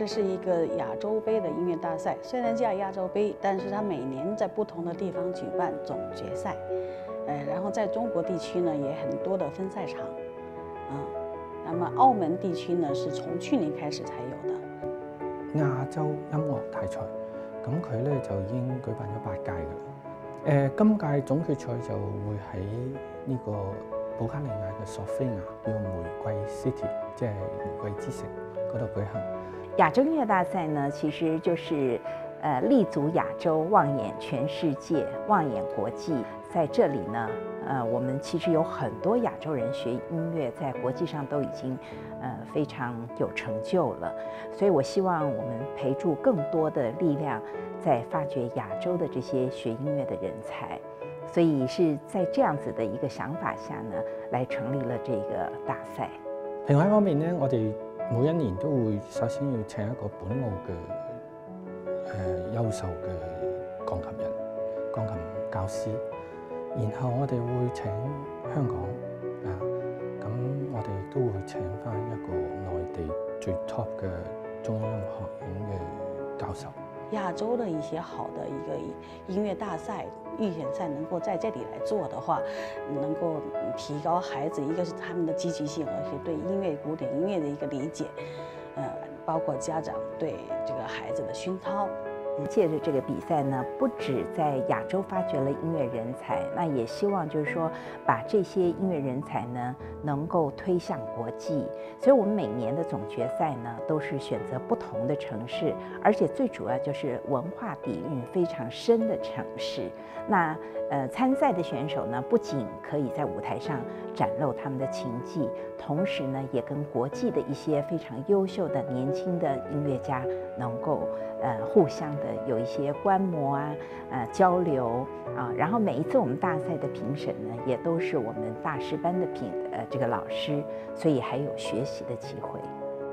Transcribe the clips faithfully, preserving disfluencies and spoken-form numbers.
这是一个亚洲杯的音乐大赛，虽然叫亚洲杯，但是它每年在不同的地方举办总决赛。呃，然后在中国地区呢，也很多的分赛场。嗯，那麼澳門地區呢，是從去年開始才有的。 亞洲音樂大賽，咁佢咧就已經舉辦咗八屆㗎啦。誒、今屆總決賽就會喺呢個保加利亞嘅索菲亞叫玫瑰 City， 即係玫瑰之城嗰度舉行。 亞洲音樂大賽呢，其實就是呃立足亞洲，望眼全世界，望眼國際。在這裡呢，呃，我們其實有很多亞洲人學音樂，在國際上都已經呃非常有成就了。所以我希望我們陪助更多的力量，在發掘亞洲的這些學音樂的人才。所以是在這樣子的一個想法下呢，來成立了這個大賽。 評委方面呢，我哋每一年都會首先要請一個本澳嘅誒優秀嘅鋼琴人、鋼琴教師。然後我哋會請香港啊，咁我哋亦都會請返一個內地最 top 嘅中央音樂學院嘅教授。 亞洲的一些好的一個音樂大賽、預選賽能夠在這裡來做的話，能夠提高孩子，一個是他們的積極性，而且對音樂、古典音樂的一個理解，呃，包括家長對這個孩子的熏陶。 借着這個比賽呢，不止在亞洲發掘了音樂人才，那也希望就是說，把這些音樂人才呢，能夠推向國際。所以我們每年的總決賽呢，都是選擇不同的城市，而且最主要就是文化底蘊非常深的城市。那呃，參賽的選手呢，不僅可以在舞台上展露他們的琴技，同時呢，也跟國際的一些非常優秀的年輕的音樂家能夠呃互相的有一些觀摩啊，呃交流啊。然後每一次我們大賽的評審呢，也都是我們大師班的評呃這個老師，所以還有學習的機會。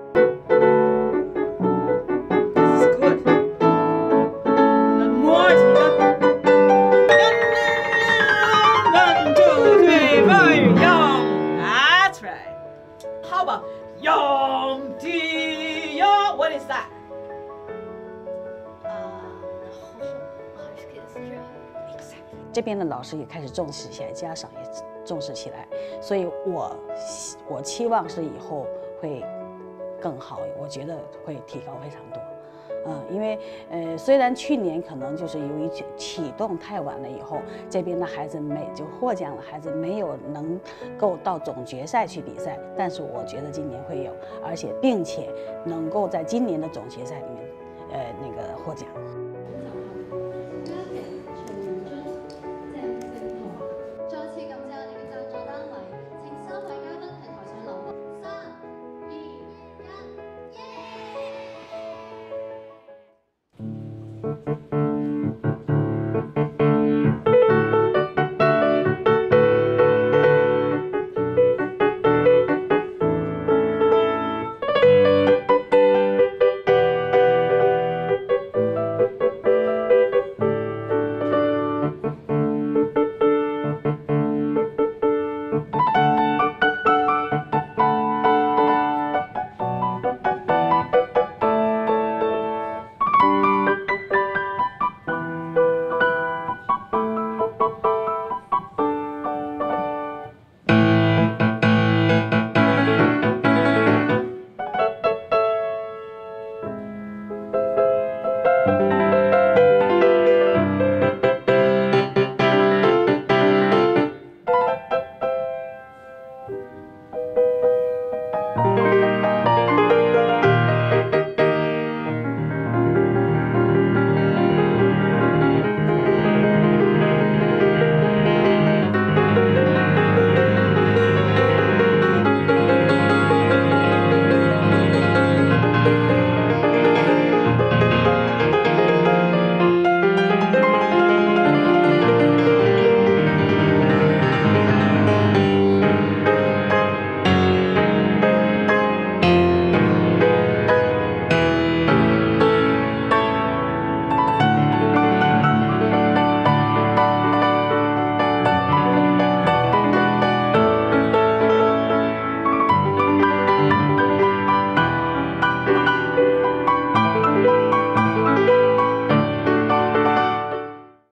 How about Yom Ti Yo? What is that? Exactly. 這邊的老師也開始重視起來，家長也重視起來，所以我我期望是以後會更好，我覺得會提高非常多。嗯，因為呃，雖然去年可能就是由於啟動太晚了以後，這邊的孩子沒就獲獎的孩子沒有能夠到總決賽去比賽，但是我覺得今年會有，而且並且能夠在今年的總決賽裡面，呃，那個獲獎。